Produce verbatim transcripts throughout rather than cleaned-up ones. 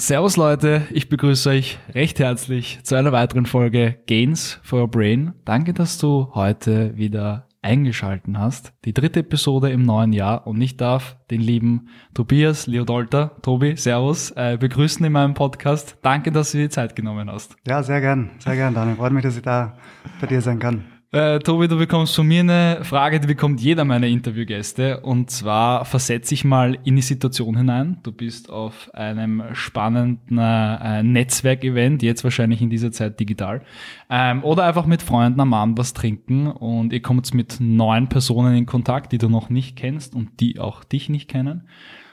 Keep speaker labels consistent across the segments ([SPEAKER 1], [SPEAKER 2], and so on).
[SPEAKER 1] Servus Leute, ich begrüße euch recht herzlich zu einer weiteren Folge Gains for Your Brain. Danke, dass du heute wieder eingeschalten hast. Die dritte Episode im neuen Jahr und ich darf den lieben Tobias Liodolter, Tobi, servus, äh, begrüßen in meinem Podcast. Danke, dass du dir die Zeit genommen hast.
[SPEAKER 2] Ja, sehr gern, sehr gern, Daniel. Freut mich, dass ich da bei dir sein kann.
[SPEAKER 1] Äh, Tobi, du bekommst von mir eine Frage, die bekommt jeder meiner Interviewgäste, und zwar versetz dich mal in die Situation hinein. Du bist auf einem spannenden äh, Netzwerkevent, jetzt wahrscheinlich in dieser Zeit digital, ähm, oder einfach mit Freunden am Abend was trinken und ihr kommt mit neuen Personen in Kontakt, die du noch nicht kennst und die auch dich nicht kennen.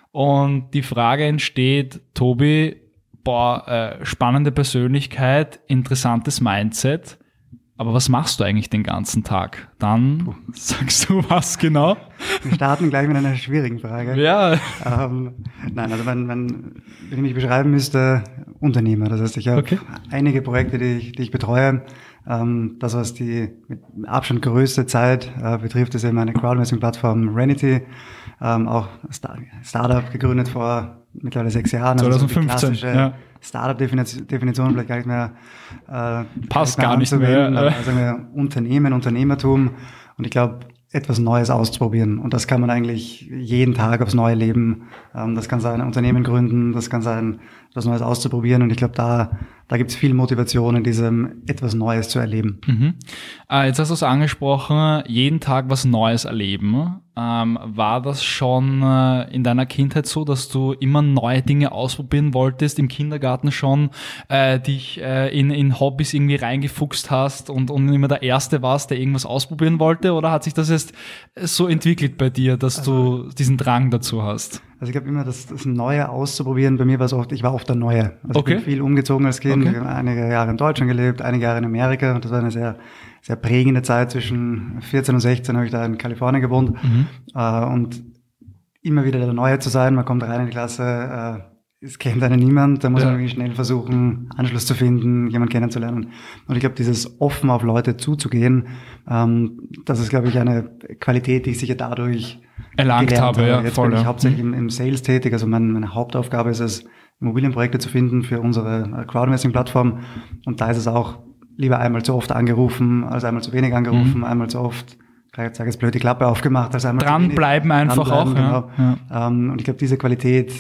[SPEAKER 1] Und die Frage entsteht, Tobi, boah, äh, spannende Persönlichkeit, interessantes Mindset, aber was machst du eigentlich den ganzen Tag? Dann Puh. sagst du was genau?
[SPEAKER 2] Wir starten gleich mit einer schwierigen Frage.
[SPEAKER 1] Ja.
[SPEAKER 2] Ähm, nein, also wenn, wenn, wenn ich mich beschreiben müsste, Unternehmer. Das heißt, ich habe okay. einige Projekte, die ich, die ich betreue. Ähm, das, was die mit Abstand größte Zeit äh, betrifft, ist eben eine Crowdinvesting-Plattform Renity. Ähm, auch Star- Startup gegründet vor mittlerweile sechs Jahren.
[SPEAKER 1] zwanzig fünfzehn,
[SPEAKER 2] also so
[SPEAKER 1] ja.
[SPEAKER 2] Startup-Definition vielleicht gar nicht mehr äh,
[SPEAKER 1] passt gar nicht mehr.
[SPEAKER 2] Aber sagen wir Unternehmen, Unternehmertum und ich glaube, etwas Neues auszuprobieren. Und das kann man eigentlich jeden Tag aufs Neue leben. Ähm, das kann sein, ein Unternehmen gründen, das kann sein, etwas Neues auszuprobieren. Und ich glaube, da da gibt es viel Motivation in diesem, etwas Neues zu erleben.
[SPEAKER 1] Mhm. Äh, jetzt hast du es angesprochen, jeden Tag was Neues erleben. Ähm, war das schon äh, in deiner Kindheit so, dass du immer neue Dinge ausprobieren wolltest, im Kindergarten schon äh, dich äh, in, in Hobbys irgendwie reingefuchst hast und, und immer der Erste warst, der irgendwas ausprobieren wollte? Oder hat sich das jetzt so entwickelt bei dir, dass also, du diesen Drang dazu hast?
[SPEAKER 2] Also ich glaube immer, das, das Neue auszuprobieren, bei mir war es oft, ich war oft der Neue. Also
[SPEAKER 1] okay.
[SPEAKER 2] Ich bin viel umgezogen als Kind,
[SPEAKER 1] okay.
[SPEAKER 2] ich habe einige Jahre in Deutschland gelebt, einige Jahre in Amerika und das war eine sehr sehr prägende Zeit. Zwischen vierzehn und sechzehn habe ich da in Kalifornien gewohnt. Mhm. Äh, und immer wieder der Neue zu sein, man kommt rein in die Klasse, äh, es kennt einen niemand, da muss ja. man irgendwie schnell versuchen, Anschluss zu finden, jemanden kennenzulernen. Und ich glaube, dieses offen auf Leute zuzugehen, ähm, das ist, glaube ich, eine Qualität, die ich sicher dadurch
[SPEAKER 1] erlangt habe.
[SPEAKER 2] habe.
[SPEAKER 1] Ja,
[SPEAKER 2] Jetzt
[SPEAKER 1] voll,
[SPEAKER 2] bin ich
[SPEAKER 1] ja.
[SPEAKER 2] hauptsächlich im, im Sales tätig, also mein, meine Hauptaufgabe ist es, Immobilienprojekte zu finden für unsere Crowdinvesting-Plattform. Und da ist es auch lieber einmal zu oft angerufen, als einmal zu wenig angerufen, mhm. einmal zu oft, ich sage jetzt blöd, die Klappe aufgemacht, als einmal
[SPEAKER 1] dranbleiben zu wenig. Einfach dranbleiben einfach auch.
[SPEAKER 2] Genau.
[SPEAKER 1] Ja.
[SPEAKER 2] Und ich glaube, diese Qualität,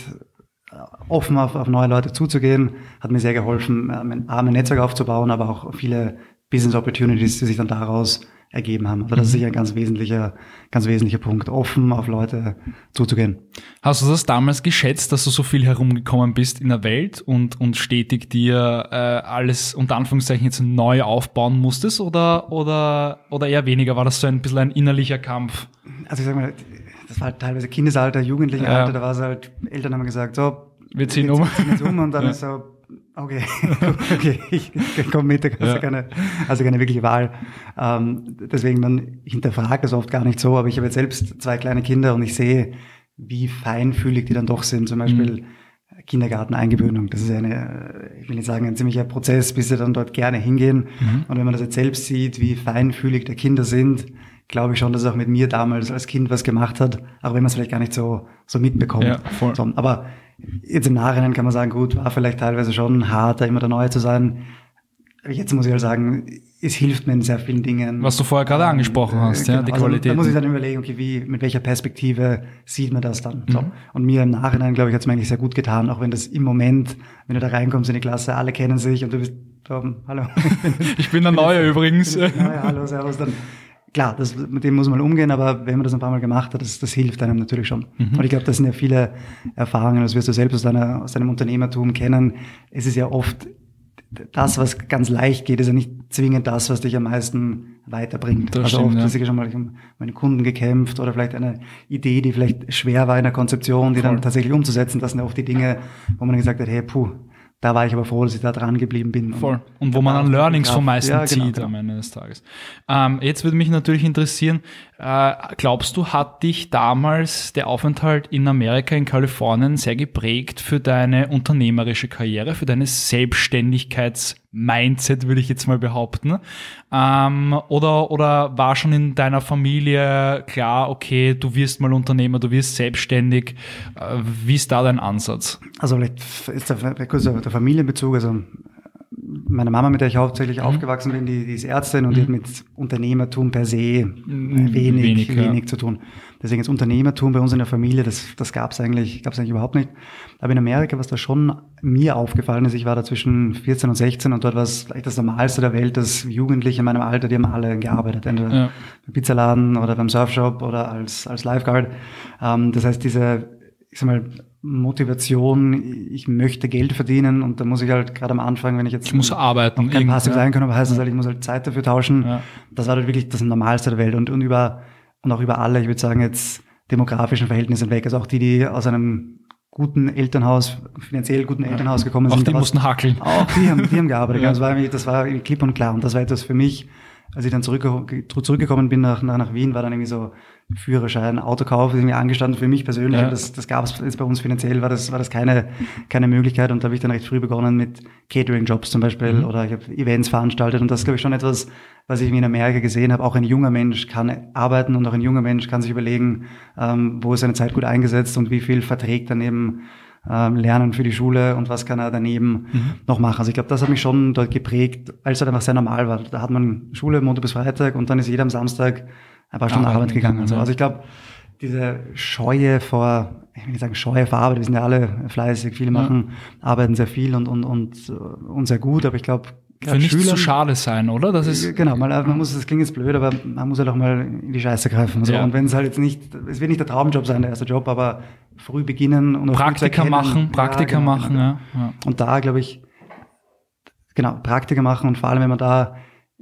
[SPEAKER 2] offen auf, auf neue Leute zuzugehen, hat mir sehr geholfen, mein, A, mein Netzwerk aufzubauen, aber auch viele Business Opportunities, die sich dann daraus ergeben haben. Also das ist sicher ein ganz wesentlicher, ganz wesentlicher Punkt, offen auf Leute zuzugehen.
[SPEAKER 1] Hast du das damals geschätzt, dass du so viel herumgekommen bist in der Welt und, und stetig dir äh, alles unter Anführungszeichen jetzt neu aufbauen musstest oder, oder, oder eher weniger? War das so ein bisschen ein innerlicher Kampf?
[SPEAKER 2] Also ich sag mal, das war halt teilweise Kindesalter, Jugendlichenalter, ja. Da war es halt, Eltern haben gesagt, so,
[SPEAKER 1] wir ziehen um.
[SPEAKER 2] Ziehen jetzt um und dann ja. ist so, okay, okay, ich, ich komme mit, da hast du ja. keine, also keine wirkliche Wahl. Ähm, deswegen, man hinterfragt das oft gar nicht so, aber ich habe jetzt selbst zwei kleine Kinder und ich sehe, wie feinfühlig die dann doch sind. Zum Beispiel mhm. Kindergarteneingewöhnung. Das ist eine, ich will nicht sagen, ein ziemlicher Prozess, bis sie dann dort gerne hingehen. Mhm. Und wenn man das jetzt selbst sieht, wie feinfühlig die Kinder sind, glaube ich schon, dass es auch mit mir damals als Kind was gemacht hat, auch wenn man es vielleicht gar nicht so, so mitbekommt.
[SPEAKER 1] Ja, voll.
[SPEAKER 2] So, aber jetzt im Nachhinein kann man sagen, gut, war vielleicht teilweise schon hart, da immer der Neue zu sein. Aber jetzt muss ich halt sagen, es hilft mir in sehr vielen Dingen.
[SPEAKER 1] Was du vorher gerade ähm, angesprochen hast, äh, ja, die
[SPEAKER 2] also
[SPEAKER 1] Qualität.
[SPEAKER 2] Da muss ich dann überlegen, okay, wie, mit welcher Perspektive sieht man das dann? Mhm. So. Und mir im Nachhinein, glaube ich, hat es mir eigentlich sehr gut getan, auch wenn das im Moment, wenn du da reinkommst in die Klasse, alle kennen sich und du bist, um, hallo.
[SPEAKER 1] Ich bin der Neue übrigens.
[SPEAKER 2] Neue, hallo, servus, dann. Klar, das, mit dem muss man umgehen, aber wenn man das ein paar Mal gemacht hat, das, das hilft einem natürlich schon. Mhm. Und ich glaube, das sind ja viele Erfahrungen, das wirst du selbst aus, deiner, aus deinem Unternehmertum kennen. Es ist ja oft das, was ganz leicht geht, ist ja nicht zwingend das, was dich am meisten weiterbringt.
[SPEAKER 1] Das
[SPEAKER 2] also
[SPEAKER 1] stimmt,
[SPEAKER 2] oft
[SPEAKER 1] ja.
[SPEAKER 2] ist sicher schon mal um meine Kunden gekämpft oder vielleicht eine Idee, die vielleicht schwer war in der Konzeption, die Voll. Dann tatsächlich umzusetzen. Das sind ja oft die Dinge, wo man gesagt hat, hey, puh, da war ich aber froh, dass ich da dran geblieben bin.
[SPEAKER 1] Voll. Und wo man dann Learnings vom meisten ja, zieht genau, genau. am Ende des Tages. Ähm, jetzt würde mich natürlich interessieren, Äh, glaubst du, hat dich damals der Aufenthalt in Amerika, in Kalifornien sehr geprägt für deine unternehmerische Karriere, für deine Selbstständigkeits-Mindset, würde ich jetzt mal behaupten? Ähm, oder, oder war schon in deiner Familie klar, okay, du wirst mal Unternehmer, du wirst selbstständig? Äh, wie ist da dein Ansatz?
[SPEAKER 2] Also vielleicht ist der, kurz der Familienbezug, also meine Mama, mit der ich hauptsächlich mhm. aufgewachsen bin, die, die ist Ärztin und mhm. die hat mit Unternehmertum per se wenig, wenig, wenig ja. zu tun. Deswegen ist Unternehmertum bei uns in der Familie, das, das gab es eigentlich, gab's eigentlich überhaupt nicht. Aber in Amerika, was da schon mir aufgefallen ist, ich war da zwischen vierzehn und sechzehn und dort war es vielleicht das Normalste der Welt, dass Jugendliche in meinem Alter, die haben alle gearbeitet, entweder ja. beim Pizzaladen oder beim Surfshop oder als, als Lifeguard. Ähm, das heißt, diese, ich sag mal, Motivation, ich möchte Geld verdienen und da muss ich halt gerade am Anfang, wenn ich jetzt
[SPEAKER 1] ich muss arbeiten,
[SPEAKER 2] kein passives Einkommen habe, heißt das halt, ich muss halt Zeit dafür tauschen. Ja. Das war halt wirklich das Normalste der Welt und, und über und auch über alle, ich würde sagen jetzt demografischen Verhältnissen weg. Also auch die, die aus einem guten Elternhaus, finanziell guten Elternhaus gekommen
[SPEAKER 1] auch
[SPEAKER 2] sind.
[SPEAKER 1] Die mussten hackeln.
[SPEAKER 2] Auch die haben, die haben gearbeitet. Ja. Das war irgendwie, das war irgendwie klipp und klar und das war etwas für mich. Als ich dann zurück, zurückgekommen bin nach, nach, nach Wien, war dann irgendwie so Führerschein, Autokauf, ist irgendwie angestanden für mich persönlich. Ja. Das, das gab es jetzt bei uns finanziell, war das, war das keine, keine Möglichkeit. Und da habe ich dann recht früh begonnen mit Catering-Jobs zum Beispiel mhm. oder ich habe Events veranstaltet. Und das ist, glaube ich, schon etwas, was ich in Amerika gesehen habe. Auch ein junger Mensch kann arbeiten und auch ein junger Mensch kann sich überlegen, ähm, wo ist seine Zeit gut eingesetzt und wie viel verträgt daneben ähm, Lernen für die Schule und was kann er daneben mhm. noch machen. Also ich glaube, das hat mich schon dort geprägt, als es halt einfach sehr normal war. Da hat man Schule Montag bis Freitag und dann ist jeder am Samstag ein paar Stunden Arbeit gegangen. Also, also ich glaube, diese Scheue vor, ich will nicht sagen Scheue vor Arbeit, wir sind ja alle fleißig, viele machen, ja. arbeiten sehr viel und, und, und, und sehr gut, aber ich glaube,
[SPEAKER 1] für nichts Schülern, zu schade sein, oder? Das ist
[SPEAKER 2] genau, mal, man muss, das klingt jetzt blöd, aber man muss halt auch mal in die Scheiße greifen. So. Ja. Und wenn es halt jetzt nicht, es wird nicht der Traumjob sein, der erste Job, aber früh beginnen und
[SPEAKER 1] Praktika machen, Praktika ja, genau, machen, genau. Ja. Ja.
[SPEAKER 2] Und da, glaube ich, genau, Praktika machen und vor allem, wenn man da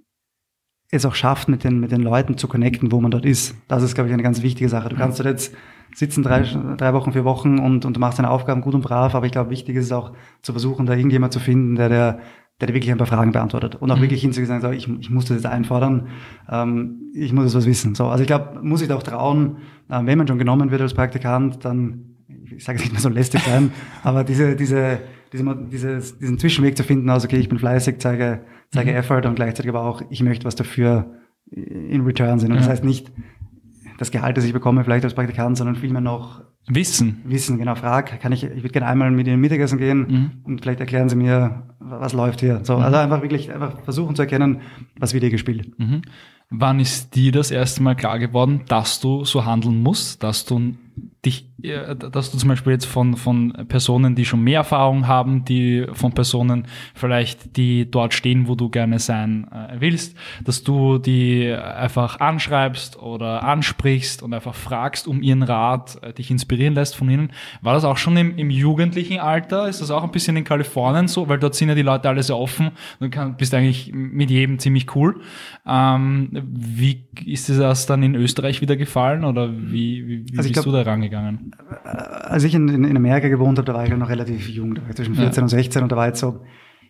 [SPEAKER 2] es auch schafft, mit den, mit den Leuten zu connecten, wo man dort ist. Das ist, glaube ich, eine ganz wichtige Sache. Du kannst dort jetzt sitzen drei, drei Wochen, vier Wochen und, und du machst deine Aufgaben gut und brav, aber ich glaube, wichtig ist es auch zu versuchen, da irgendjemand zu finden, der, der, der dir wirklich ein paar Fragen beantwortet und auch mhm. wirklich hinzugehen, so, ich, ich muss das jetzt einfordern, ähm, ich muss jetzt was wissen. So, also ich glaube, muss sich da auch trauen, äh, wenn man schon genommen wird als Praktikant, dann, ich sage es nicht mehr so lästig sein, aber diese, diese, diese, dieses, diesen Zwischenweg zu finden, also okay, ich bin fleißig, zeige, zeige mhm. Effort und gleichzeitig aber auch, ich möchte was dafür in Return sehen. Und ja. das heißt nicht das Gehalt, das ich bekomme, vielleicht als Praktikant, sondern vielmehr noch
[SPEAKER 1] Wissen.
[SPEAKER 2] Wissen, genau. Frag, kann ich, ich würde gerne einmal mit Ihnen Mittagessen gehen mhm. und vielleicht erklären Sie mir, was läuft hier. So, mhm. also einfach wirklich, einfach versuchen zu erkennen, was wird hier gespielt.
[SPEAKER 1] Mhm. Wann ist dir das erste Mal klar geworden, dass du so handeln musst, dass du dich, dass du zum Beispiel jetzt von, von Personen, die schon mehr Erfahrung haben, die von Personen vielleicht, die dort stehen, wo du gerne sein äh, willst, dass du die einfach anschreibst oder ansprichst und einfach fragst um ihren Rat, äh, dich inspirieren lässt von ihnen. War das auch schon im, im jugendlichen Alter? Ist das auch ein bisschen in Kalifornien so? Weil dort sind ja die Leute alle sehr offen. Du kann, bist eigentlich mit jedem ziemlich cool. Ähm, wie ist dir das dann in Österreich wieder gefallen oder wie, wie, wie
[SPEAKER 2] also
[SPEAKER 1] bist
[SPEAKER 2] glaub,
[SPEAKER 1] du da rangegangen?
[SPEAKER 2] Als ich in, in Amerika gewohnt habe, da war ich noch relativ jung, da war ich zwischen vierzehn ja. und sechzehn und da war jetzt so,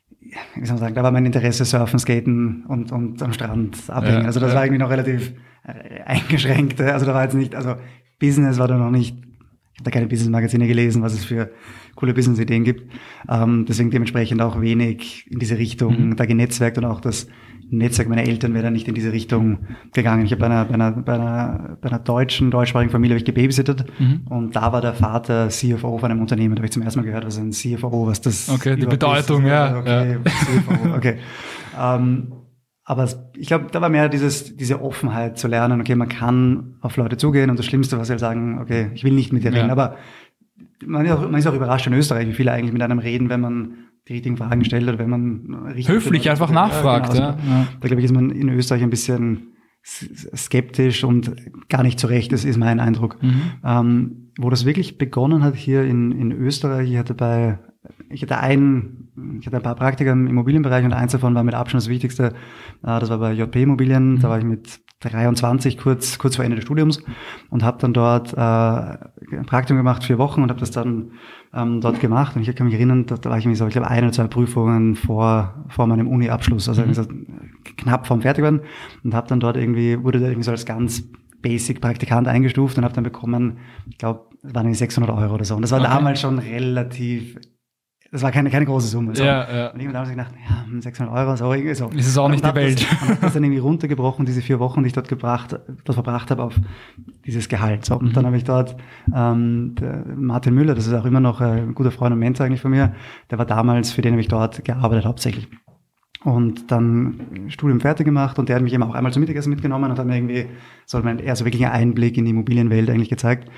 [SPEAKER 2] wie soll man sagen, da war mein Interesse Surfen, Skaten und, und am Strand abhängen. Ja, also das ja. war irgendwie noch relativ eingeschränkt. Also da war jetzt nicht, also Business war da noch nicht, ich habe da keine Business-Magazine gelesen, was es für coole Business-Ideen gibt. Ähm, deswegen dementsprechend auch wenig in diese Richtung mhm. da genetzwerkt und auch das Netzwerk meiner Eltern wäre dann nicht in diese Richtung gegangen. Ich habe bei einer, bei einer, bei einer, bei einer deutschen, deutschsprachigen Familie habe ich gebabysittet mhm. und da war der Vater C F O von einem Unternehmen. Da habe ich zum ersten Mal gehört, was ein C F O, was das
[SPEAKER 1] Okay, die Bedeutung, ist. ja.
[SPEAKER 2] Okay,
[SPEAKER 1] ja.
[SPEAKER 2] C F O, okay. ähm, aber ich glaube, da war mehr dieses, diese Offenheit zu lernen, okay, man kann auf Leute zugehen und das Schlimmste, was sie halt sagen, okay, ich will nicht mit dir reden, ja. aber man ist, auch, man ist auch überrascht in Österreich, wie viele eigentlich mit einem reden, wenn man die richtigen Fragen stellt oder wenn man richtig
[SPEAKER 1] höflich einfach nachfragt.
[SPEAKER 2] Ja, genau. ja. Da glaube ich, ist man in Österreich ein bisschen skeptisch und gar nicht zurecht, das ist mein Eindruck. Mhm. Ähm, wo das wirklich begonnen hat hier in, in Österreich, ich hatte bei, ich hatte ein, ich hatte ein paar Praktika im Immobilienbereich und eins davon war mit Abstand das Wichtigste, das war bei J P Immobilien, mhm. da war ich mit dreiundzwanzig, kurz kurz vor Ende des Studiums und habe dann dort äh, ein Praktikum gemacht, vier Wochen und habe das dann ähm, dort gemacht und ich kann mich erinnern, da, da war ich irgendwie so, ich glaube, ein oder zwei Prüfungen vor vor meinem Uni-Abschluss, also mhm. so knapp vorm Fertigwerden und habe dann dort irgendwie, wurde da irgendwie so als ganz Basic-Praktikant eingestuft und habe dann bekommen, ich glaube, es waren irgendwie sechshundert Euro oder so. Und das war okay. damals schon relativ, das war keine, keine große Summe. So.
[SPEAKER 1] Ja, ja.
[SPEAKER 2] Und ich habe damals gedacht, ja, sechshundert Euro, so irgendwie so.
[SPEAKER 1] Ist es auch nicht die Welt.
[SPEAKER 2] Das, und habe das dann irgendwie runtergebrochen, diese vier Wochen, die ich dort gebracht, dort verbracht habe, auf dieses Gehalt. So. Und mhm. dann habe ich dort ähm, der Martin Müller, das ist auch immer noch ein guter Freund und Mentor eigentlich von mir, der war damals, für den habe ich dort gearbeitet hauptsächlich. Und dann Studium fertig gemacht und der hat mich immer auch einmal zum Mittagessen mitgenommen und hat mir irgendwie so eher so wirklich einen Einblick in die Immobilienwelt eigentlich gezeigt.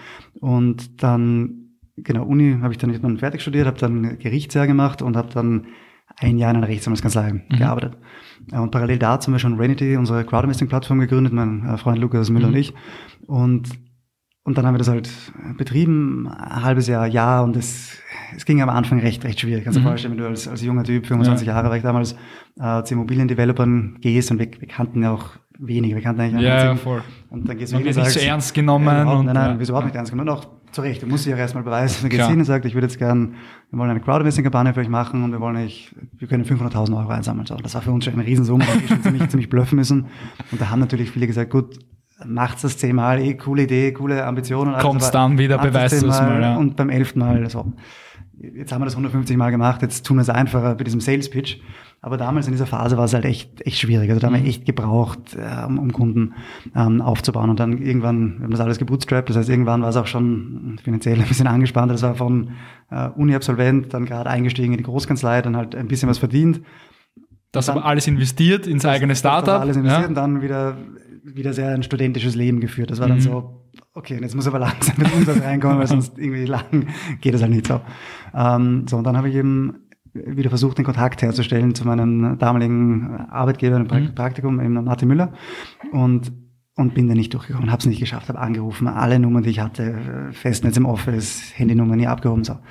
[SPEAKER 2] Und dann, genau, Uni habe ich dann irgendwann fertig studiert, habe dann Gerichtsjahr gemacht und habe dann ein Jahr in einer Rechtsanwaltskanzlei mhm. gearbeitet. Und parallel dazu haben wir schon Renity, unsere Crowdinvesting-Plattform gegründet, mein Freund Lukas Müller mhm. und ich. Und Und dann haben wir das halt betrieben, ein halbes Jahr, Jahr, und es, es ging am Anfang recht, recht schwierig. Kannst du dir mhm. vorstellen, wenn du als, als junger Typ, fünfundzwanzig ja. Jahre war ich damals, äh, zu Immobiliendevelopern gehst und wir, wir kannten ja auch wenige, wir kannten eigentlich
[SPEAKER 1] ja, ja, voll.
[SPEAKER 2] Und dann gehst du
[SPEAKER 1] man
[SPEAKER 2] hin und
[SPEAKER 1] wird
[SPEAKER 2] sagst,
[SPEAKER 1] nicht so ernst genommen.
[SPEAKER 2] Ja,
[SPEAKER 1] und,
[SPEAKER 2] nein, nein,
[SPEAKER 1] ja.
[SPEAKER 2] wieso überhaupt nicht ernst genommen? Und auch zu Recht, du musst dich ja erstmal beweisen. Dann gehst du hin und sagst, ich würde jetzt gern, wir wollen eine Crowdinvesting-Kampagne für euch machen und wir wollen euch, wir können fünfhunderttausend Euro einsammeln. So, das war für uns schon eine Riesensumme, da haben wir schon ziemlich, ziemlich bluffen müssen. Und da haben natürlich viele gesagt, gut, macht's das zehnmal, eh, coole Idee, coole Ambitionen.
[SPEAKER 1] Kommt's also, dann wieder, beweist du es mal. Ja.
[SPEAKER 2] Und beim elften Mal, so. Jetzt haben wir das hundertfünfzig Mal gemacht, jetzt tun wir es einfacher bei diesem Sales Pitch. Aber damals in dieser Phase war es halt echt, echt schwierig. Also da haben wir echt gebraucht, äh, um, um Kunden ähm, aufzubauen. Und dann irgendwann, wir haben das alles gebootstrapped, das heißt, irgendwann war es auch schon finanziell ein bisschen angespannt. Das war von äh, Uni-Absolvent, dann gerade eingestiegen in die Großkanzlei, dann halt ein bisschen was verdient.
[SPEAKER 1] Das
[SPEAKER 2] dann,
[SPEAKER 1] aber alles investiert ins das, eigene Startup. Das
[SPEAKER 2] alles investiert
[SPEAKER 1] ja.
[SPEAKER 2] und dann wieder, wieder sehr ein studentisches Leben geführt. Das war dann mhm. so, okay, und jetzt muss aber langsam mit Umsatz reinkommen, weil sonst irgendwie lang geht das halt nicht so. Ähm, so, und dann habe ich eben wieder versucht, den Kontakt herzustellen zu meinem damaligen Arbeitgeber im mhm. Praktikum, eben Martin Müller, und und bin da nicht durchgekommen, habe es nicht geschafft, habe angerufen, alle Nummern, die ich hatte, Festnetz im Office, Handynummer nie abgehoben, so.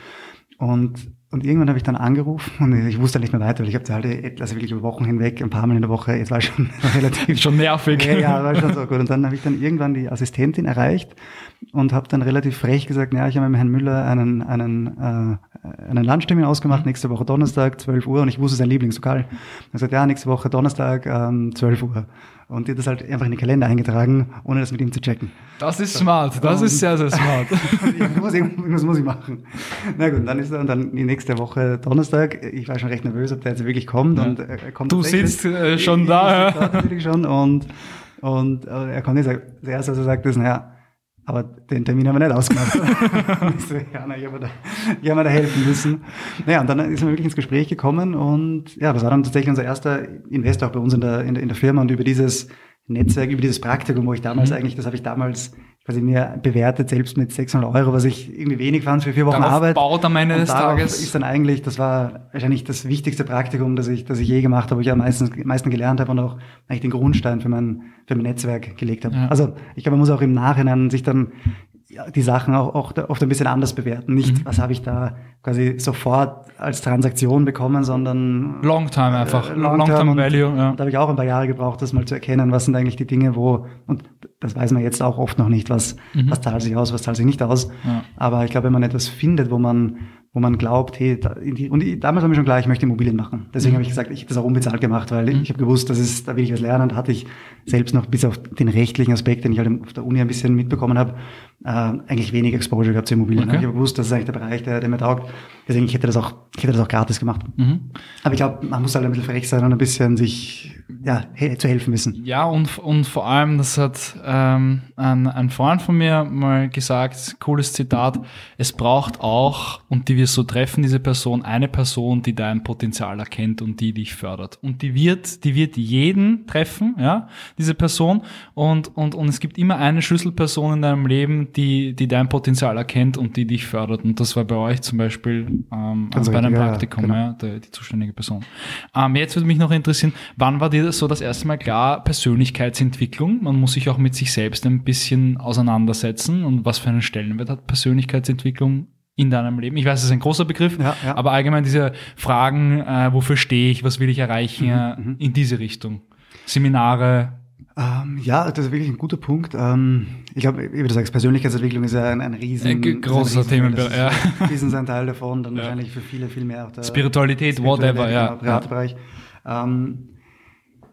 [SPEAKER 2] Und Und irgendwann habe ich dann angerufen und ich wusste nicht mehr weiter, weil ich habe da halt, also wirklich über Wochen hinweg, ein paar Mal in der Woche, jetzt war schon relativ...
[SPEAKER 1] schon nervig.
[SPEAKER 2] Ja, ja, war schon so gut. Und dann habe ich dann irgendwann die Assistentin erreicht und habe dann relativ frech gesagt, ja, ich habe mit Herrn Müller einen einen äh, einen Lunchtermin ausgemacht, nächste Woche Donnerstag, zwölf Uhr, und ich wusste sein Lieblingslokal. Er sagt, ja, nächste Woche Donnerstag, ähm, zwölf Uhr. Und die hat das halt einfach in den Kalender eingetragen, ohne das mit ihm zu checken.
[SPEAKER 1] Das ist smart, das und, ist sehr, sehr smart.
[SPEAKER 2] irgendwas, irgendwas muss ich machen. Na gut, dann ist er, und dann die nächste Woche Donnerstag, ich war schon recht nervös, ob der jetzt wirklich kommt, ja. und er kommt.
[SPEAKER 1] Du sitzt äh, schon ich, da,
[SPEAKER 2] ich, ich ja. natürlich schon, und, und äh, er kommt nicht, das erste, was er sagt, ist, naja, aber den Termin haben wir nicht ausgemacht. ich so, ja, na, ich habe da, ich hab mir da helfen müssen. Naja, und dann ist man wirklich ins Gespräch gekommen, und ja, das war dann tatsächlich unser erster Investor auch bei uns in der, in der, in der Firma, und über dieses Netzwerk, über dieses Praktikum, wo ich damals mhm. eigentlich, das habe ich damals quasi mir bewertet, selbst mit sechshundert Euro, was ich irgendwie wenig fand für vier Wochen
[SPEAKER 1] darauf
[SPEAKER 2] Arbeit.
[SPEAKER 1] Baut am Ende des Tages.
[SPEAKER 2] Ist dann eigentlich, das war wahrscheinlich das wichtigste Praktikum, das ich, das ich je gemacht habe, wo ich am meisten, am meisten gelernt habe und auch eigentlich den Grundstein für mein, für mein Netzwerk gelegt habe. Ja. Also, ich glaube, man muss auch im Nachhinein sich dann ja, die Sachen auch, auch oft ein bisschen anders bewerten. Nicht, mhm. was habe ich da quasi sofort als Transaktion bekommen, sondern
[SPEAKER 1] Long time einfach.
[SPEAKER 2] Äh, long, long time
[SPEAKER 1] value, ja.
[SPEAKER 2] Da habe ich auch ein paar Jahre gebraucht, das mal zu erkennen, was sind eigentlich die Dinge, wo, und das weiß man jetzt auch oft noch nicht, was, mhm. was zahlt sich aus, was zahlt sich nicht aus. Ja. Aber ich glaube, wenn man etwas findet, wo man, wo man glaubt, hey, da, die, und ich, damals war mir schon klar, ich möchte Immobilien machen. Deswegen mhm. habe ich gesagt, ich habe das auch unbezahlt gemacht, weil mhm. ich habe gewusst, das ist, da will ich was lernen, und hatte ich selbst noch bis auf den rechtlichen Aspekt, den ich halt auf der Uni ein bisschen mitbekommen habe, äh, eigentlich wenig Exposure gehabt zu Immobilien. Okay. Ich habe gewusst, das ist eigentlich der Bereich, der, der mir taugt. Deswegen, ich hätte das auch, ich hätte das auch gratis gemacht. Mhm. Aber ich glaube, man muss halt ein bisschen frech sein und ein bisschen sich, ja, he- zu helfen wissen.
[SPEAKER 1] Ja, und, und vor allem, das hat ähm, ein, ein Freund von mir mal gesagt, cooles Zitat, es braucht auch, und die wir so treffen, diese Person, eine Person, die dein Potenzial erkennt und die dich fördert. Und die wird, die wird jeden treffen, ja, diese Person. Und, und, und es gibt immer eine Schlüsselperson in deinem Leben, die, die dein Potenzial erkennt und die dich fördert. Und das war bei euch zum Beispiel ähm, also bei einem ja, Praktikum, genau. ja, die, die zuständige Person. Ähm, jetzt würde mich noch interessieren, wann war dir das so das erste Mal klar, Persönlichkeitsentwicklung? Man muss sich auch mit sich selbst ein bisschen auseinandersetzen. Und was für einen Stellenwert hat Persönlichkeitsentwicklung in deinem Leben? Ich weiß, es ist ein großer Begriff, ja, ja. aber allgemein diese Fragen, äh, wofür stehe ich, was will ich erreichen, mhm, in diese Richtung. Seminare.
[SPEAKER 2] Ähm, ja, das ist wirklich ein guter Punkt. Ähm, ich glaube, wie du sagst, Persönlichkeitsentwicklung ist ja ein, ein riesen...
[SPEAKER 1] Ein großer Themenbereich. Ja.
[SPEAKER 2] Riesen ist ein Teil davon, dann ja. wahrscheinlich für viele viel mehr auch der
[SPEAKER 1] Spiritualität, Spiritualität whatever, ja.
[SPEAKER 2] Private Bereich. Ähm,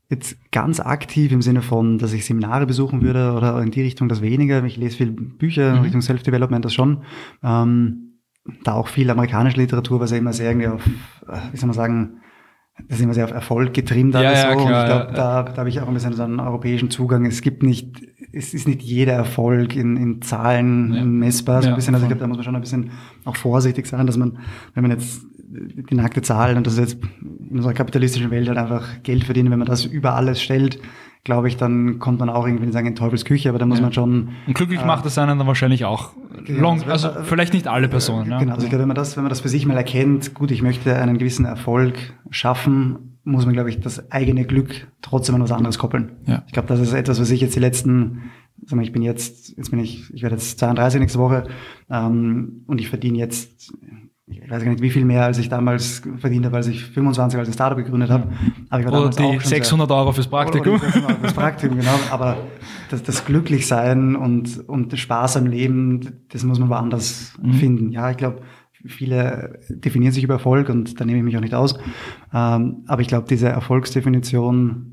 [SPEAKER 2] jetzt ganz aktiv im Sinne von, dass ich Seminare besuchen würde oder in die Richtung das weniger. Ich lese viel Bücher in
[SPEAKER 1] Mhm.
[SPEAKER 2] Richtung Self-Development, das schon. Ähm, da auch viel amerikanische Literatur, was ja immer sehr irgendwie auf, wie soll man sagen, das ist immer sehr auf Erfolg getrimmt.
[SPEAKER 1] Ja,
[SPEAKER 2] alles
[SPEAKER 1] ja,
[SPEAKER 2] so.
[SPEAKER 1] klar,
[SPEAKER 2] Und ich glaube,
[SPEAKER 1] ja.
[SPEAKER 2] da, da habe ich auch ein bisschen so einen europäischen Zugang. Es gibt nicht, es ist nicht jeder Erfolg in, in Zahlen
[SPEAKER 1] Ja.
[SPEAKER 2] messbar. So ein
[SPEAKER 1] Ja,
[SPEAKER 2] bisschen, also ich
[SPEAKER 1] voll.
[SPEAKER 2] glaube, da muss man schon ein bisschen auch vorsichtig sein, dass man, wenn man jetzt die nackte Zahl, und das ist jetzt in unserer kapitalistischen Welt halt einfach Geld verdienen, wenn man das über alles stellt, glaube ich, dann kommt man auch irgendwie sagen in Teufels Küche, aber da muss
[SPEAKER 1] Ja.
[SPEAKER 2] man schon.
[SPEAKER 1] Und glücklich
[SPEAKER 2] äh,
[SPEAKER 1] macht es einen dann wahrscheinlich auch.
[SPEAKER 2] Genau,
[SPEAKER 1] Long,
[SPEAKER 2] also,
[SPEAKER 1] also
[SPEAKER 2] äh,
[SPEAKER 1] vielleicht nicht alle Personen. Ja.
[SPEAKER 2] Genau, also ich glaube, wenn man das, wenn man das für sich mal erkennt, gut, ich möchte einen gewissen Erfolg schaffen, muss man, glaube ich, das eigene Glück trotzdem an was anderes koppeln.
[SPEAKER 1] Ja.
[SPEAKER 2] Ich glaube, das ist etwas, was ich jetzt die letzten, sag mal, ich bin jetzt, jetzt bin ich, ich werde jetzt zweiunddreißig nächste Woche, ähm, und ich verdiene jetzt, ich weiß gar nicht, wie viel mehr, als ich damals verdient habe, als ich fünfundzwanzig als ein Startup gegründet habe. Aber ich war
[SPEAKER 1] Oder
[SPEAKER 2] damals
[SPEAKER 1] die
[SPEAKER 2] auch schon
[SPEAKER 1] sechshundert Euro fürs Praktikum.
[SPEAKER 2] Oder die sechshundert Euro fürs Praktikum, genau. Aber das, das Glücklichsein und, und das Spaß am Leben, das muss man woanders
[SPEAKER 1] Mhm.
[SPEAKER 2] finden. Ja, ich glaube, viele definieren sich über Erfolg und da nehme ich mich auch nicht aus. Ähm, aber ich glaube, diese Erfolgsdefinition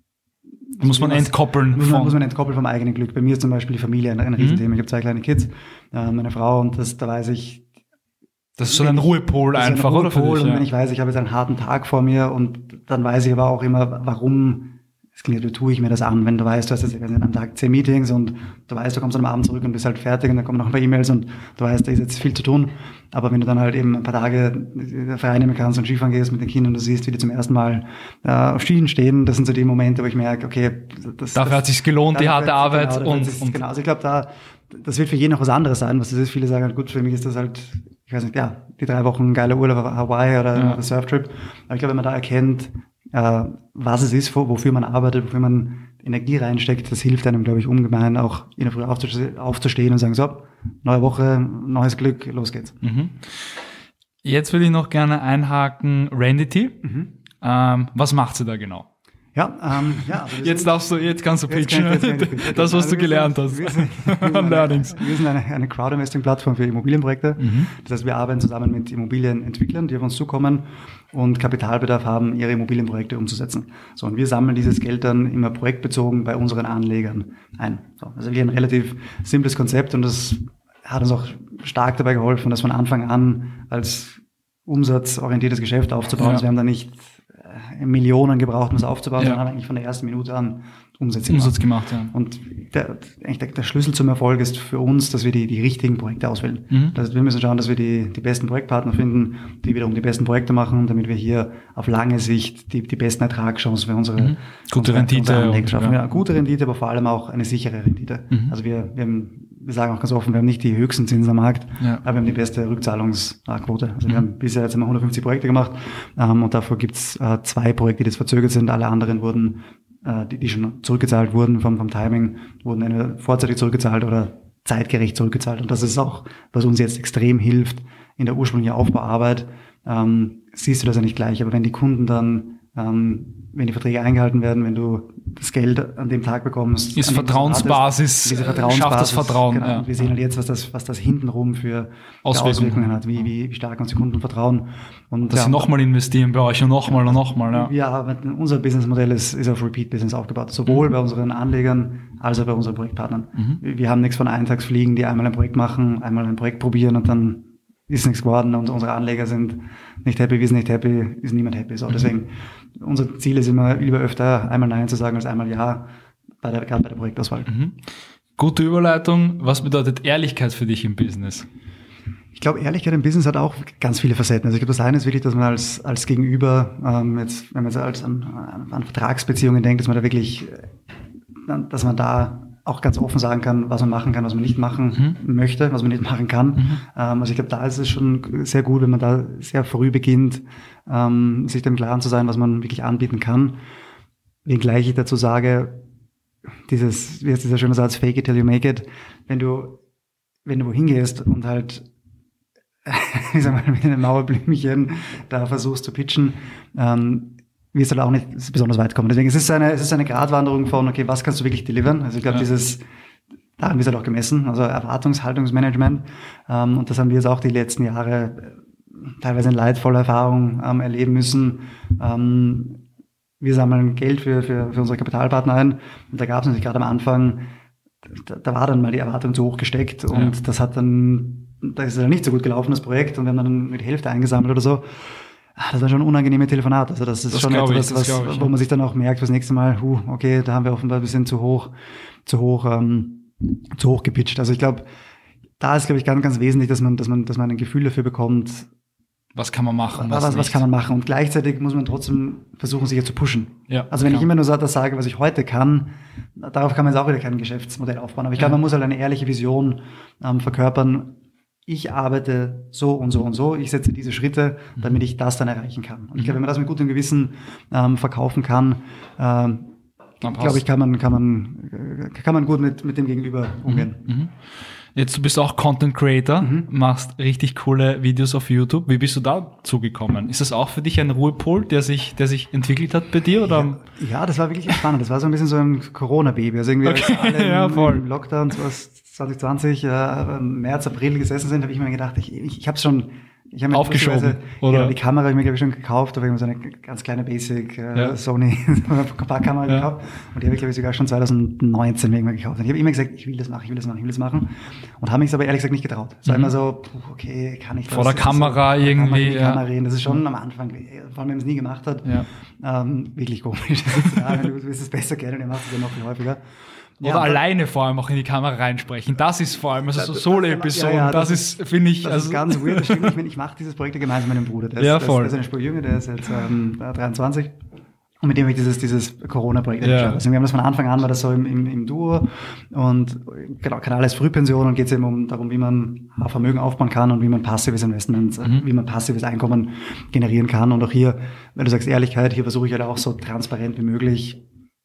[SPEAKER 1] Muss man entkoppeln
[SPEAKER 2] muss man,
[SPEAKER 1] von-
[SPEAKER 2] muss man entkoppeln vom eigenen Glück. Bei mir ist zum Beispiel die Familie ein, ein Riesenthema. Ich habe zwei kleine Kids, äh, meine Frau, und das, da weiß ich,
[SPEAKER 1] Das ist so ein Ruhepol
[SPEAKER 2] das ist
[SPEAKER 1] einfach,
[SPEAKER 2] ein
[SPEAKER 1] oder? für
[SPEAKER 2] Ruhepol,
[SPEAKER 1] dich,
[SPEAKER 2] und
[SPEAKER 1] ja.
[SPEAKER 2] wenn ich weiß, ich habe jetzt einen harten Tag vor mir, und dann weiß ich aber auch immer, warum, es klingt, wie tue ich mir das an, wenn du weißt, du hast jetzt ich weiß nicht, am Tag zehn Meetings und du weißt, du kommst am Abend zurück und bist halt fertig und dann kommen noch ein paar E-Mails und du weißt, da ist jetzt viel zu tun. Aber wenn du dann halt eben ein paar Tage frei nehmen kannst und Skifahren gehst mit den Kindern und du siehst, wie die zum ersten Mal äh, auf Skien stehen, das sind so die Momente, wo ich merke, okay, das,
[SPEAKER 1] Dafür
[SPEAKER 2] das,
[SPEAKER 1] hat sich's gelohnt, die harte
[SPEAKER 2] dafür hat sich-
[SPEAKER 1] Arbeit
[SPEAKER 2] genau, dafür hat
[SPEAKER 1] und-
[SPEAKER 2] sich's-
[SPEAKER 1] und-
[SPEAKER 2] genau, also ich glaube, da, das wird für jeden noch was anderes sein, was das ist. Viele sagen halt, gut, für mich ist das halt, ich weiß nicht, ja, die drei Wochen geiler Urlaub auf Hawaii oder
[SPEAKER 1] Ja.
[SPEAKER 2] ein Surftrip. Aber ich glaube, wenn man da erkennt, äh, was es ist, wo- wofür man arbeitet, wofür man Energie reinsteckt, das hilft einem, glaube ich, ungemein, auch in der Früh aufzustehen, aufzustehen und sagen, so, neue Woche, neues Glück, los geht's.
[SPEAKER 1] Mhm. Jetzt würde ich noch gerne einhaken, Randity.
[SPEAKER 2] Mhm.
[SPEAKER 1] Ähm, was macht sie da genau?
[SPEAKER 2] Ja, ähm, ja. Also wir
[SPEAKER 1] Jetzt
[SPEAKER 2] sind-
[SPEAKER 1] darfst du, jetzt kannst du
[SPEAKER 2] Jetzt
[SPEAKER 1] pitchen.
[SPEAKER 2] kann ich- jetzt kann ich pitchen.
[SPEAKER 1] Das, was
[SPEAKER 2] Also
[SPEAKER 1] du
[SPEAKER 2] wir
[SPEAKER 1] gelernt
[SPEAKER 2] sind-
[SPEAKER 1] hast.
[SPEAKER 2] wir sind- wir sind
[SPEAKER 1] An
[SPEAKER 2] eine-
[SPEAKER 1] Learnings.
[SPEAKER 2] Wir sind eine, eine Crowd-Investing-Plattform für Immobilienprojekte.
[SPEAKER 1] Mhm.
[SPEAKER 2] Das heißt, wir arbeiten zusammen mit Immobilienentwicklern, die auf uns zukommen und Kapitalbedarf haben, ihre Immobilienprojekte umzusetzen. So, und wir sammeln dieses Geld dann immer projektbezogen bei unseren Anlegern ein. So, also wirklich ein relativ simples Konzept, und das hat uns auch stark dabei geholfen, das von Anfang an als umsatzorientiertes Geschäft aufzubauen.
[SPEAKER 1] Ja.
[SPEAKER 2] Also wir haben da nicht äh, Millionen gebraucht, um es aufzubauen,
[SPEAKER 1] Ja.
[SPEAKER 2] sondern haben eigentlich von der ersten Minute an Umsätze
[SPEAKER 1] Umsatz gemacht, ja.
[SPEAKER 2] und der, eigentlich der, der Schlüssel zum Erfolg ist für uns, dass wir die, die richtigen Projekte auswählen.
[SPEAKER 1] Mhm.
[SPEAKER 2] Das heißt, wir müssen schauen, dass wir die, die besten Projektpartner finden, die wiederum die besten Projekte machen, damit wir hier auf lange Sicht die, die besten Ertragschancen für unsere,
[SPEAKER 1] Mhm. Gute
[SPEAKER 2] unsere,
[SPEAKER 1] Rendite
[SPEAKER 2] unsere Anleger
[SPEAKER 1] und-
[SPEAKER 2] schaffen.
[SPEAKER 1] ja.
[SPEAKER 2] Ja, gute Rendite, aber vor allem auch eine sichere Rendite.
[SPEAKER 1] Mhm.
[SPEAKER 2] Also wir, wir, haben, wir sagen auch ganz offen, wir haben nicht die höchsten Zinsen am Markt,
[SPEAKER 1] Ja.
[SPEAKER 2] aber wir haben die beste Rückzahlungsquote. Also wir
[SPEAKER 1] Mhm.
[SPEAKER 2] haben bisher jetzt immer hundertfünfzig Projekte gemacht, ähm, und davor gibt's äh, zwei Projekte, die jetzt verzögert sind. Alle anderen wurden die, die schon zurückgezahlt wurden vom, vom Timing, wurden entweder vorzeitig zurückgezahlt oder zeitgerecht zurückgezahlt. Und das ist auch, was uns jetzt extrem hilft in der ursprünglichen Aufbauarbeit. Ähm, siehst du das ja nicht gleich, aber wenn die Kunden dann, ähm, wenn die Verträge eingehalten werden, wenn du das Geld an dem Tag bekommst,
[SPEAKER 1] Ist
[SPEAKER 2] an dem du
[SPEAKER 1] Vertrauensbasis,
[SPEAKER 2] startest, diese
[SPEAKER 1] äh,
[SPEAKER 2] Vertrauensbasis,
[SPEAKER 1] schafft das Vertrauen,
[SPEAKER 2] Genau.
[SPEAKER 1] ja.
[SPEAKER 2] Und wir sehen halt jetzt, was das, was das hintenrum für für
[SPEAKER 1] Auswirkungen.
[SPEAKER 2] Auswirkungen hat, wie, wie, wie stark uns die Kunden vertrauen. Und
[SPEAKER 1] Dass
[SPEAKER 2] ja,
[SPEAKER 1] sie nochmal investieren bei euch und nochmal und nochmal. Ja.
[SPEAKER 2] wir arbeiten, unser Businessmodell ist, ist auf Repeat-Business aufgebaut, sowohl bei unseren Anlegern als auch bei unseren Projektpartnern.
[SPEAKER 1] Mhm.
[SPEAKER 2] Wir wir haben nichts von Eintagsfliegen, die einmal ein Projekt machen, einmal ein Projekt probieren und dann ist nichts geworden und unsere Anleger sind nicht happy, wir sind nicht happy, ist niemand happy. So, deswegen, unser Ziel ist immer, lieber öfter einmal Nein zu sagen als einmal Ja, bei der, gerade bei der Projektauswahl.
[SPEAKER 1] Mhm. Gute Überleitung. Was bedeutet Ehrlichkeit für dich im Business?
[SPEAKER 2] Ich glaube, Ehrlichkeit im Business hat auch ganz viele Facetten. Also ich glaube, das eine ist wirklich, dass man als, als Gegenüber, ähm, jetzt, wenn man jetzt als an, an Vertragsbeziehungen denkt, dass man da wirklich, äh, dass man da auch ganz offen sagen kann, was man machen kann, was man nicht machen
[SPEAKER 1] Mhm.
[SPEAKER 2] möchte, was man nicht machen kann.
[SPEAKER 1] Mhm.
[SPEAKER 2] Ähm, also ich glaube, da ist es schon sehr gut, wenn man da sehr früh beginnt, ähm, sich dem Klaren zu sein, was man wirklich anbieten kann. Wenngleich ich dazu sage, dieses, wie heißt dieser schöne Satz, fake it till you make it, wenn du, wenn du wohin gehst und halt, ich sag mal, mit einem Mauerblümchen da versuchst zu pitchen, ähm, wirst du da auch nicht besonders weit kommen. Deswegen es ist eine, es ist eine Gratwanderung von, okay, was kannst du wirklich delivern? Also ich glaube,
[SPEAKER 1] Ja.
[SPEAKER 2] dieses, daran wird halt auch gemessen, also Erwartungshaltungsmanagement. Ähm, und das haben wir jetzt auch die letzten Jahre äh, teilweise in leidvoller Erfahrung ähm, erleben müssen. Ähm, wir sammeln Geld für, für, für unsere Kapitalpartner ein. Und da gab es natürlich gerade am Anfang, da, da war dann mal die Erwartung zu hoch gesteckt und ja. das hat dann, da ist es dann nicht so gut gelaufen, das Projekt, und wir haben dann mit die Hälfte eingesammelt oder so. Das war schon ein unangenehme Telefonat. Also das ist das schon etwas, ich, was, ich, wo ja. man sich dann auch merkt, das nächste Mal, huh, okay, da haben wir offenbar ein bisschen zu hoch, zu hoch, ähm, zu hoch gepitcht. Also ich glaube, da ist, glaube ich, ganz, ganz wesentlich, dass man, dass man, dass man ein Gefühl dafür bekommt.
[SPEAKER 1] Was kann man machen?
[SPEAKER 2] Was, was, was kann man machen? Und gleichzeitig muss man trotzdem versuchen, sich zu pushen.
[SPEAKER 1] Ja,
[SPEAKER 2] also wenn
[SPEAKER 1] klar.
[SPEAKER 2] ich immer nur so das sage, was ich heute kann, darauf kann man jetzt auch wieder kein Geschäftsmodell aufbauen. Aber ich glaube, ja. man muss halt eine ehrliche Vision ähm, verkörpern. Ich arbeite so und so und so. Ich setze diese Schritte, damit ich das dann erreichen kann. Und ich glaube, wenn man das mit gutem Gewissen ähm, verkaufen kann, ähm, glaube ich, kann man, kann man, kann man gut mit, mit dem Gegenüber umgehen.
[SPEAKER 1] Mhm. Jetzt, du bist auch Content Creator, mhm. machst richtig coole Videos auf YouTube. Wie bist du da zugekommen? Ist das auch für dich ein Ruhepol, der sich, der sich entwickelt hat bei dir? Oder?
[SPEAKER 2] Ja, ja, das war wirklich spannend. Das war so ein bisschen so ein Corona-Baby. Also irgendwie,
[SPEAKER 1] okay.
[SPEAKER 2] als alle
[SPEAKER 1] ja, voll.
[SPEAKER 2] im Lockdown zwanzig zwanzig, äh, März, April gesessen sind, habe ich mir gedacht, ich, ich, ich habe es schon, ich habe mir
[SPEAKER 1] aufgeschoben, oder?
[SPEAKER 2] Ja, die Kamera habe ich mir, glaube ich, schon gekauft, da habe ich mir so eine ganz kleine Basic äh, ja. Sony Kompakt-Kamera ja. gekauft, und die habe ich, glaube ich, sogar schon zwanzig neunzehn irgendwann gekauft. Und ich habe immer gesagt, ich will das machen, ich will das machen, ich will das machen, und habe mich aber ehrlich gesagt nicht getraut. Es war mhm. immer so, okay, kann ich das?
[SPEAKER 1] Vor der Kamera
[SPEAKER 2] so,
[SPEAKER 1] irgendwie.
[SPEAKER 2] Ja. Kamera reden. Das ist schon mhm. am Anfang, vor allem, wenn man es nie gemacht hat, ja. ähm, wirklich komisch. Da, du willst es besser kennen, ihr macht es ja noch viel häufiger.
[SPEAKER 1] Oder
[SPEAKER 2] ja,
[SPEAKER 1] alleine vor allem auch in die Kamera reinsprechen. Das ist vor allem, also so Solo-Episoden, ja, ja, das, das ist, finde ich...
[SPEAKER 2] Das
[SPEAKER 1] also
[SPEAKER 2] ist ganz weird, das stimmt. Ich meine, ich mache dieses Projekt gemeinsam mit meinem Bruder. Der ist,
[SPEAKER 1] ja, voll.
[SPEAKER 2] Der ist eine Spur jünger, der ist jetzt ähm, dreiundzwanzig. Und mit dem habe ich dieses, dieses Corona-Projekt ja. Also wir haben das von Anfang an, war das so im, im, im Duo. Und genau, Kanal ist Frühpension, und geht es eben um, darum, wie man Vermögen aufbauen kann und wie man passives Investment, mhm. wie man passives Einkommen generieren kann. Und auch hier, wenn du sagst Ehrlichkeit, hier versuche ich halt auch so transparent wie möglich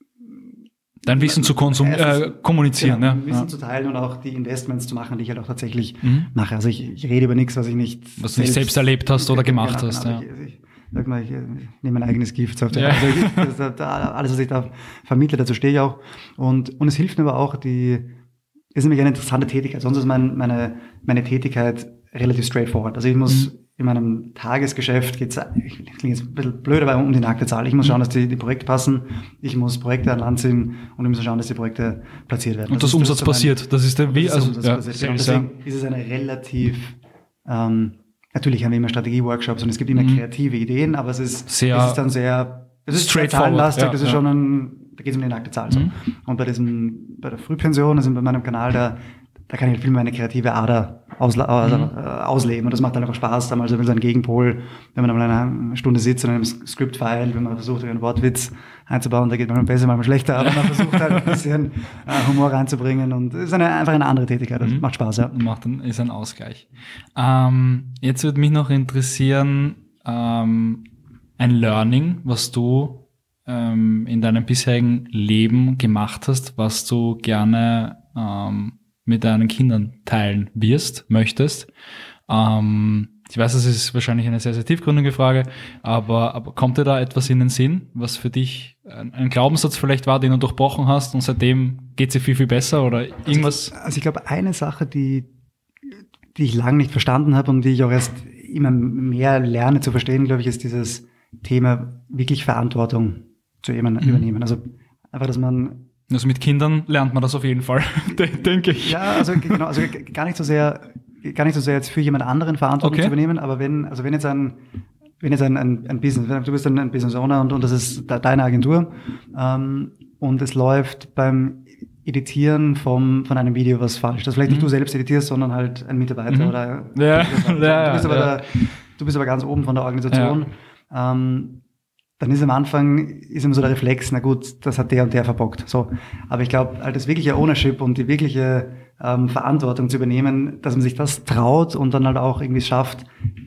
[SPEAKER 1] dein Wissen zu konsum äh, kommunizieren.
[SPEAKER 2] Ja,
[SPEAKER 1] ja.
[SPEAKER 2] Wissen
[SPEAKER 1] ja.
[SPEAKER 2] zu teilen und auch die Investments zu machen, die ich halt auch tatsächlich mhm. mache. Also ich, ich rede über nichts, was ich nicht
[SPEAKER 1] was du nicht selbst erlebt hast oder gemacht
[SPEAKER 2] genau,
[SPEAKER 1] hast.
[SPEAKER 2] Genau.
[SPEAKER 1] Ja.
[SPEAKER 2] Ich, ich, sag mal, ich, ich nehme mein eigenes Gift. Auf
[SPEAKER 1] ja.
[SPEAKER 2] also ich, das, alles, was ich da vermittle, dazu stehe ich auch. Und, und es hilft mir aber auch, die, ist nämlich eine interessante Tätigkeit. Sonst ist mein, meine, meine Tätigkeit relativ straightforward. Also ich muss mhm. in meinem Tagesgeschäft geht's, ich klinge jetzt ein bisschen blöd, aber um die nackte Zahl. Ich muss schauen, dass die, die Projekte passen. Ich muss Projekte an Land ziehen, und ich muss schauen, dass die Projekte platziert werden.
[SPEAKER 1] Und das, das Umsatz das passiert. Das ist der wie, also,
[SPEAKER 2] ja, deswegen ist es eine relativ, ähm, natürlich haben wir immer Strategie-Workshops und es gibt immer mhm. kreative Ideen, aber es ist,
[SPEAKER 1] sehr
[SPEAKER 2] es ist dann sehr, es ist sehr zahlenlastig, ja, das ist
[SPEAKER 1] ja.
[SPEAKER 2] schon ein, da geht es um die nackte Zahl. So. Mhm. Und bei diesem, bei der Frühpension, also bei meinem Kanal, da, da kann ich viel mehr eine kreative Ader ausla- also, mhm. äh, ausleben, und das macht dann einfach Spaß, da mal so ein Gegenpol, wenn man mal eine Stunde sitzt und einem Script-File, wenn man versucht, einen Wortwitz einzubauen, da geht man besser, manchmal schlechter, aber man versucht halt ein bisschen äh, Humor reinzubringen, und es ist eine, einfach eine andere Tätigkeit, das mhm. macht Spaß, ja.
[SPEAKER 1] Macht dann, ist ein Ausgleich. Ähm, jetzt würde mich noch interessieren, ähm, ein Learning, was du ähm, in deinem bisherigen Leben gemacht hast, was du gerne ähm, mit deinen Kindern teilen wirst, möchtest. Ähm, ich weiß, das ist wahrscheinlich eine sehr, sehr tiefgründige Frage, aber, aber kommt dir da etwas in den Sinn, was für dich ein, ein Glaubenssatz vielleicht war, den du durchbrochen hast, und seitdem geht es dir viel, viel besser, oder irgendwas?
[SPEAKER 2] Also, also ich glaube, eine Sache, die, die ich lange nicht verstanden habe und die ich auch erst immer mehr lerne zu verstehen, glaube ich, ist dieses Thema wirklich Verantwortung zu jemandem mhm. übernehmen. Also einfach, dass man
[SPEAKER 1] Also mit Kindern lernt man das auf jeden Fall, denke ich.
[SPEAKER 2] Ja, also genau, also gar nicht so sehr, gar nicht so sehr jetzt für jemand anderen Verantwortung okay. zu übernehmen, aber wenn, also wenn jetzt ein, wenn jetzt ein, ein, ein Business, du bist ein, ein Business Owner, und, und das ist deine Agentur, ähm, und es läuft beim Editieren vom, von einem Video was falsch. Das vielleicht mhm. nicht du selbst editierst, sondern halt ein Mitarbeiter mhm. oder
[SPEAKER 1] ja.
[SPEAKER 2] du,
[SPEAKER 1] ja,
[SPEAKER 2] bist aber
[SPEAKER 1] ja.
[SPEAKER 2] da, du bist aber ganz oben von der Organisation. Ja. Ähm, dann ist am Anfang ist immer so der Reflex, na gut, das hat der und der verbockt. So, aber ich glaube, halt das wirkliche Ownership und die wirkliche ähm, Verantwortung zu übernehmen, dass man sich das traut und dann halt auch irgendwie schafft,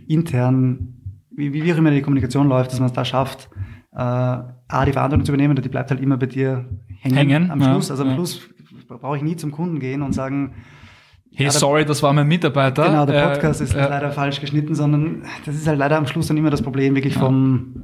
[SPEAKER 2] intern, wie, wie auch immer die Kommunikation läuft, dass man es da schafft, äh, A, die Verantwortung zu übernehmen, und die bleibt halt immer bei dir hängen,
[SPEAKER 1] hängen
[SPEAKER 2] am Schluss.
[SPEAKER 1] Ja,
[SPEAKER 2] also am
[SPEAKER 1] ja.
[SPEAKER 2] Schluss brauche ich nie zum Kunden gehen und sagen,
[SPEAKER 1] hey,
[SPEAKER 2] ja,
[SPEAKER 1] sorry, das war mein Mitarbeiter.
[SPEAKER 2] Genau, der Podcast äh, ist
[SPEAKER 1] äh,
[SPEAKER 2] leider falsch geschnitten, sondern das ist halt leider am Schluss dann immer das Problem wirklich ja. vom,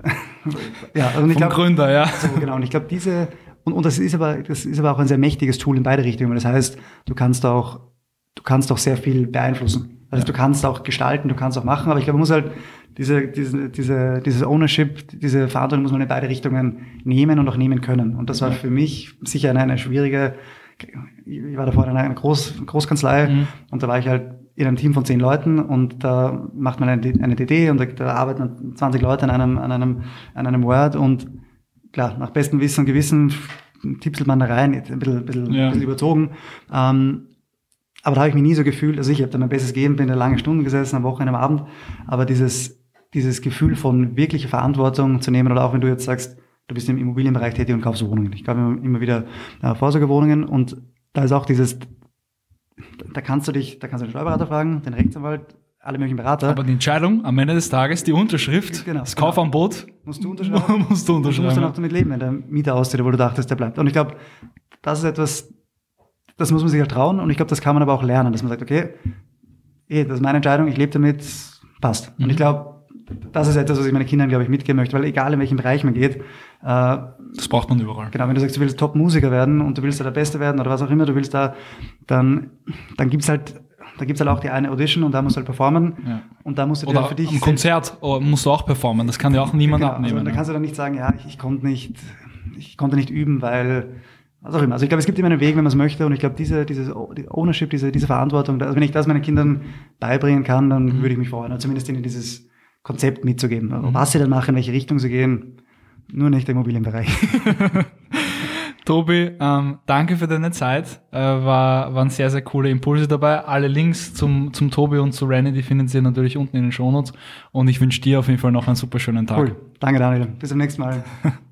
[SPEAKER 2] ja, also ich
[SPEAKER 1] vom
[SPEAKER 2] glaub,
[SPEAKER 1] Gründer, ja.
[SPEAKER 2] So, genau, und ich glaube, diese, und, und das ist aber, das ist aber auch ein sehr mächtiges Tool in beide Richtungen. Das heißt, du kannst auch, du kannst doch sehr viel beeinflussen. Also ja. du kannst auch gestalten, du kannst auch machen, aber ich glaube, man muss halt diese, diese, diese, dieses Ownership, diese Verantwortung muss man in beide Richtungen nehmen und auch nehmen können. Und das war für mich sicher eine, eine schwierige, ich war davor in einer Groß, Großkanzlei mhm. und da war ich halt in einem Team von zehn Leuten und da macht man eine, eine D D und da, da arbeiten zwanzig Leute an einem, an einem, an einem Word und klar, nach bestem Wissen und Gewissen tipselt man da rein, ein bisschen, ein bisschen, ja. ein bisschen überzogen. Ähm, aber da habe ich mich nie so gefühlt, also ich habe da mein Bestes gegeben, bin da lange Stunden gesessen, am Wochenende, am Abend, aber dieses, dieses Gefühl von wirklicher Verantwortung zu nehmen oder auch wenn du jetzt sagst, du bist im Immobilienbereich tätig und kaufst Wohnungen. Ich kaufe immer wieder äh, Vorsorgewohnungen und da ist auch dieses, da kannst du dich, da kannst du den Steuerberater fragen, den Rechtsanwalt, alle möglichen Berater.
[SPEAKER 1] Aber die Entscheidung am Ende des Tages, die Unterschrift, genau, das Kaufangebot,
[SPEAKER 2] genau. musst du unterschreiben.
[SPEAKER 1] musst du unterschreiben.
[SPEAKER 2] Du musst dann auch damit leben, wenn der Mieter auszieht, wo du dachtest, der bleibt. Und ich glaube, das ist etwas, das muss man sich halt trauen und ich glaube, das kann man aber auch lernen, dass man sagt, okay, eh, das ist meine Entscheidung, ich lebe damit, passt. Mhm. Und ich glaube, das ist etwas, was ich meinen Kindern, glaube ich, mitgeben möchte, weil egal in welchem Bereich man geht. Äh,
[SPEAKER 1] das braucht man überall.
[SPEAKER 2] Genau, wenn du sagst, du willst Top-Musiker werden und du willst da der Beste werden oder was auch immer, du willst da, dann, dann gibt's halt, da gibt's halt auch die eine Audition und da musst du halt performen. Ja. Und da musst du
[SPEAKER 1] oder
[SPEAKER 2] dir für dich.
[SPEAKER 1] Am Konzert musst du auch performen, das kann dir auch niemand
[SPEAKER 2] genau,
[SPEAKER 1] abnehmen.
[SPEAKER 2] Also, da kannst du dann nicht sagen, ja, ich, ich konnte nicht, ich konnte nicht üben, weil, was auch immer. Also ich glaube, es gibt immer einen Weg, wenn man es möchte und ich glaube, diese, diese die Ownership, diese, diese Verantwortung, also wenn ich das meinen Kindern beibringen kann, dann mhm. würde ich mich freuen, oder zumindest ihnen dieses Konzept mitzugeben. Mhm. Was sie dann machen, in welche Richtung sie gehen, nur nicht der Immobilienbereich.
[SPEAKER 1] Tobi, ähm, danke für deine Zeit. Äh, war, waren sehr, sehr coole Impulse dabei. Alle Links zum, zum Tobi und zu Renny, die finden Sie natürlich unten in den Shownotes. Und ich wünsche dir auf jeden Fall noch einen super schönen Tag.
[SPEAKER 2] Cool. Danke, Daniel. Bis zum nächsten Mal.